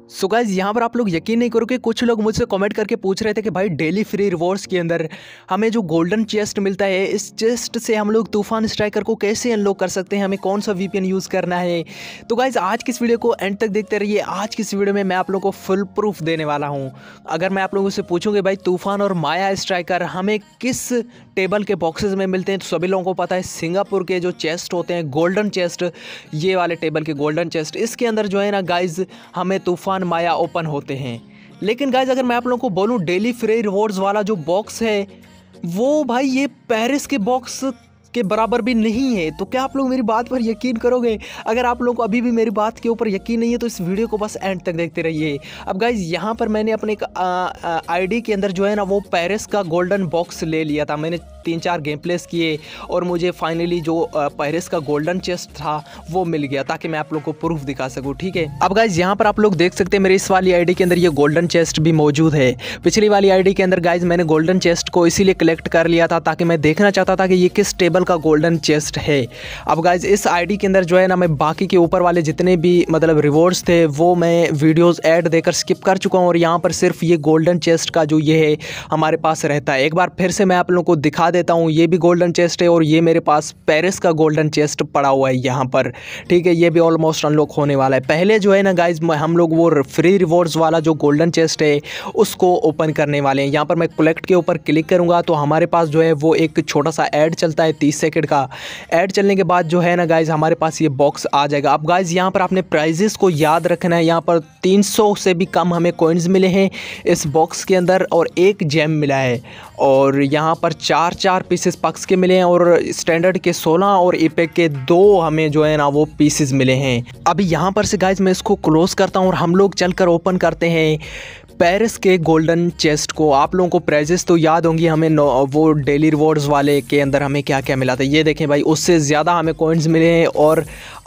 So guys यहाँ पर आप लोग यकीन नहीं करोगे, कुछ लोग मुझसे कमेंट करके पूछ रहे थे कि भाई डेली फ्री रिवॉर्ड्स के अंदर हमें जो गोल्डन चेस्ट मिलता है, इस चेस्ट से हम लोग तूफान स्ट्राइकर को कैसे अनलॉक कर सकते हैं, हमें कौन सा वीपीएन यूज़ करना है। तो गाइस आज की इस वीडियो को एंड तक देखते रहिए। आज की इस वीडियो में मैं आप लोगों को फुल प्रूफ देने वाला हूँ। अगर मैं आप लोगों से पूछूँगी भाई तूफान और माया स्ट्राइकर हमें किस टेबल के बॉक्सेस में मिलते हैं, तो सभी लोगों को पता है सिंगापुर के जो चेस्ट होते हैं गोल्डन चेस्ट, ये वाले टेबल के गोल्डन चेस्ट, इसके अंदर जो है ना गाइज हमें तूफान माया ओपन होते हैं। लेकिन गाइज अगर मैं आप लोगों को बोलूं डेली फ्री रिवॉर्ड्स वाला जो बॉक्स है वो भाई ये पेरिस के बॉक्स के बराबर भी नहीं है। तो क्या आप लोग मेरी बात पर यकीन करोगे? अगर आप लोगों को अभी भी मेरी बात के ऊपर यकीन नहीं है तो इस वीडियो को बस एंड तक देखते रहिए। अब गाइज यहाँ पर मैंने अपने एक आईडी के अंदर जो है ना वो पेरिस का गोल्डन बॉक्स ले लिया था। मैंने 3-4 गेम प्लेस किए और मुझे फाइनली जो पेरिस का गोल्डन चेस्ट था वो मिल गया, ताकि मैं आप लोग को प्रूफ दिखा सकूं। ठीक है, अब गाइज यहाँ पर आप लोग देख सकते हैं मेरे इस वाली आईडी के अंदर ये गोल्डन चेस्ट भी मौजूद है। पिछली वाली आईडी के अंदर गाइज मैंने गोल्डन चेस्ट को इसीलिए कलेक्ट कर लिया था ताकि मैं देखना चाहता था कि ये किस टेबल का गोल्डन चेस्ट है। अब गाइज इस आईडी के अंदर जो है ना मैं बाकी के ऊपर वाले जितने भी मतलब रिवॉर्ड्स थे वो मैं वीडियोस ऐड देकर स्किप कर चुका हूँ और यहाँ पर सिर्फ ये गोल्डन चेस्ट का जो ये है हमारे पास रहता है। एक बार फिर से मैं आप लोगों को दिखा देता हूँ, ये भी गोल्डन चेस्ट है और ये मेरे पास पेरिस का गोल्डन चेस्ट पड़ा हुआ है यहाँ पर। ठीक है, ये भी ऑलमोस्ट अनलॉक होने वाला है। पहले जो है ना गाइज हम लोग वो फ्री रिवॉर्ड्स वाला जो गोल्डन चेस्ट है उसको ओपन करने वाले हैं। यहाँ पर मैं कलेक्ट के ऊपर क्लिक करूँगा तो हमारे पास जो है वो एक छोटा सा ऐड चलता है 30 सेकंड का। ऐड चलने के बाद जो है ना गाइज हमारे पास ये बॉक्स आ जाएगा। अब गाइज यहाँ पर आपने प्राइजेस को याद रखना है। यहाँ पर 300 से भी कम हमें कॉइन्स मिले हैं इस बॉक्स के अंदर और एक जेम मिला है और यहाँ पर 4 पीसेस पक्स के मिले हैं और स्टैंडर्ड के 16 और इपेक के 2 हमें जो है ना वो पीसेस मिले हैं। अभी यहाँ पर से गाइज मैं इसको क्लोज करता हूँ और हम लोग चलकर ओपन करते हैं पेरिस के गोल्डन चेस्ट को। आप लोगों को प्राइजेस तो याद होंगी हमें वो डेली रिवॉर्ड्स वाले के अंदर हमें क्या क्या मिला था। ये देखें भाई, उससे ज़्यादा हमें कॉइन्स मिले हैं और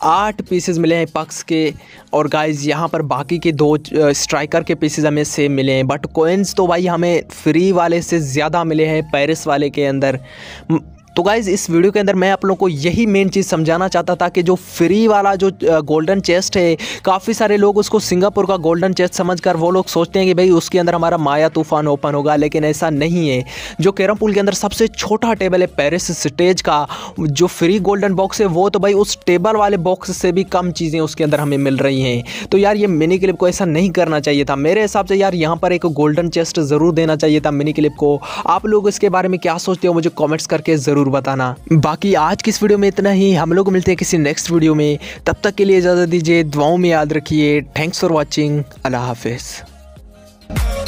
8 पीसेस मिले हैं पक्स के। और गाइज यहाँ पर बाकी के 2 स्ट्राइकर के पीसेस हमें सेम मिले हैं, बट कॉइन्स तो भाई हमें फ्री वाले से ज़्यादा मिले हैं पेरिस वाले के अंदर। तो गाइज़ इस वीडियो के अंदर मैं आप लोगों को यही मेन चीज़ समझाना चाहता था कि जो फ्री वाला जो गोल्डन चेस्ट है, काफ़ी सारे लोग उसको सिंगापुर का गोल्डन चेस्ट समझकर वो लोग सोचते हैं कि भाई उसके अंदर हमारा माया तूफान ओपन होगा, लेकिन ऐसा नहीं है। जो कैरम पूल के अंदर सबसे छोटा टेबल है पेरिस स्टेज का, जो फ्री गोल्डन बॉक्स है वो तो भाई उस टेबल वाले बॉक्स से भी कम चीज़ें उसके अंदर हमें मिल रही हैं। तो यार ये मिनी क्लिप को ऐसा नहीं करना चाहिए था मेरे हिसाब से। यार यहाँ पर एक गोल्डन चेस्ट ज़रूर देना चाहिए था मिनी क्लिप को। आप लोग इसके बारे में क्या सोचते हो मुझे कॉमेंट्स करके ज़रूर बताना। बाकी आज की इस वीडियो में इतना ही, हम लोग मिलते हैं किसी नेक्स्ट वीडियो में। तब तक के लिए इजाज़त दीजिए, दुआओं में याद रखिए। थैंक्स फॉर वॉचिंग, अल्लाह हाफिज़।